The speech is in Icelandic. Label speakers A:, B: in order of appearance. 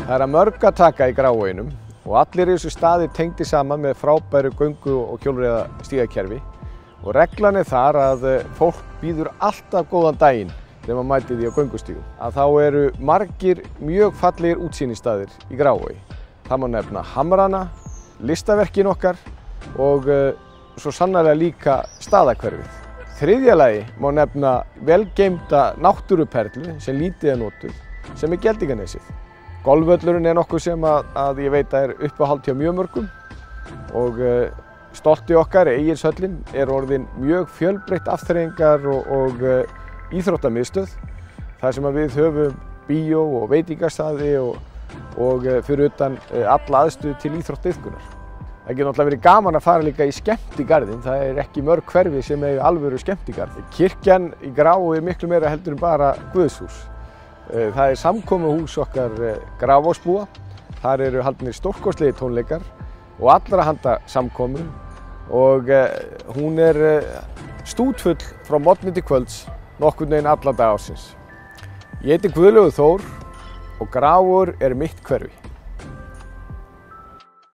A: Það að mörg að taka í Grafarvoginum og allir í þessu staði tengdi saman með frábæru göngu- og hjólreiðastígakerfi og reglan þar að fólk býður alltaf góðan daginn þegar maður mætir því á göngustígum. Að þá eru margir mjög fallegir útsýnisstaðir í Grafarvogi. Það má nefna Hamrana, listaverkin okkar og svo sannarlega líka staðahverfið. Þriðja lagi má nefna velgeymda náttúruperlu sem lítið notuð, sem Geldinganesið. Golfvöllurinn nokkuð sem að ég veit að uppáhald hjá mjög mörgum og stolti okkar, Egilshöllin, orðin mjög fjölbreytt afþreyingar og íþróttamiðstöð. Þar sem við höfum bíó og veitingastaði og fyrir utan alla aðstöðu til íþróttaiðkunar. Það getur náttúrulega verið gaman að fara líka í skemmtigarðinn. Það ekki mörg hverfi sem alvöru skemmtigarð. Kirkjan í Grafarvogi miklu meira heldur en bara guðshús. Það samkomuhús okkar Grafarvogsbúa. Þar eru haldnir stórkostlegir tónleikar og allra handa samkomur og hún stútfull frá morgni til kvölds nokkurn veginn alla daga ársins. Ég heiti Guðlaugur Þór og Grafarvogur mitt hverfi.